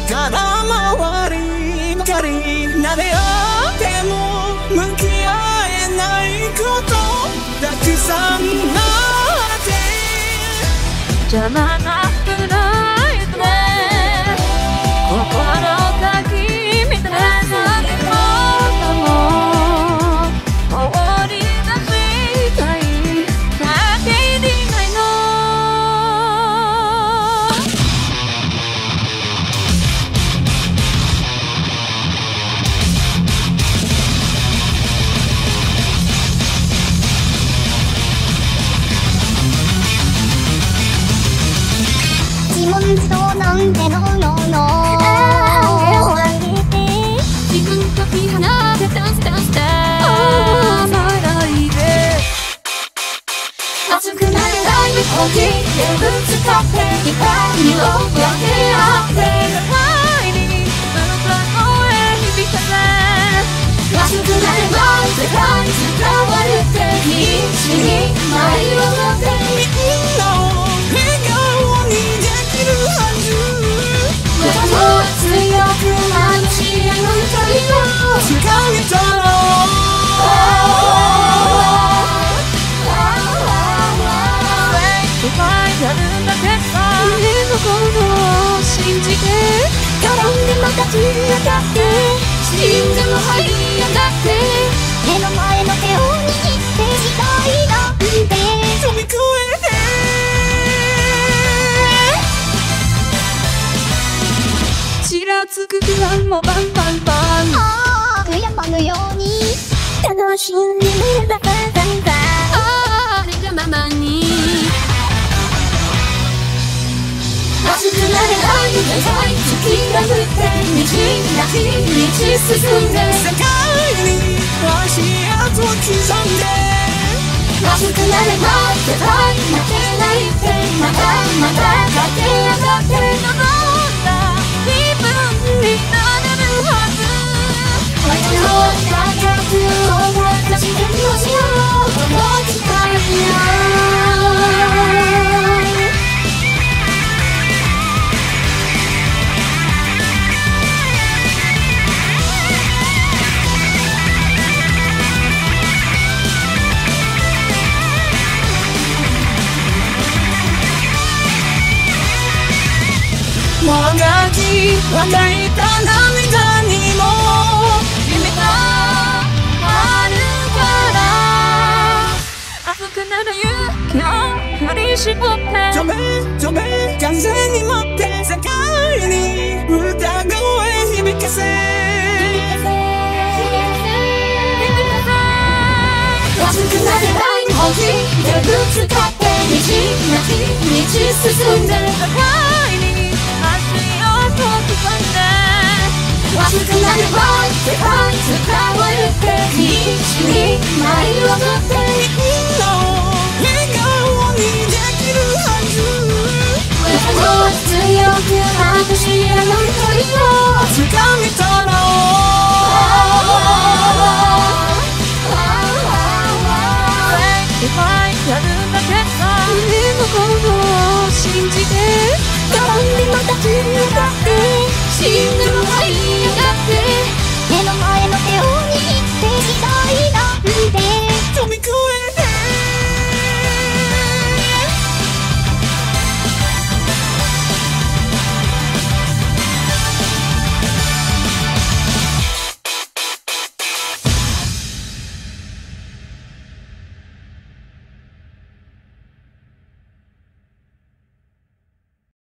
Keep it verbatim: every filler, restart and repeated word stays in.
空回りばかり撫で合っても向き合えないことたくさんあって邪魔なくないで心が君となることも放り出したいだけでないの自問自答なんてののの自分と切り離せたスタンスで思わないで熱くなれない本気でぶつかって光を分け合って互いにあなたの声響かせ熱くなれば世界伝わるって必死に前を向ってみんなを笑顔にできるはず私も強くなる視野の光をつかめたらやるんだけさ夢のことを信じて転んでまた立ち上がって死んでも這い上がって目の前の手を握って時代なんて飛び越えてちらつく不安もバンバンバンああ山のように楽しんでみればバンバンバンああれがままに熱くなれないデザイン突き破って道なき道進んで世界に足跡を刻んで熱くなれば絶対負けないってまたまた駆け上がって望んだ気分になれるはず私の大学を私でもしようと思ってたいもがき湧いた涙にも夢があるから熱くなる勇気を振り絞って飛べ飛べ風に乗って世界に歌声響かせ熱くなれない本気でぶつかって道なき道進んで互いに足を刻んで熱くなれば世界伝わるって必死に前を向ってみんなを笑顔にできるはず私も強くなく視野の距離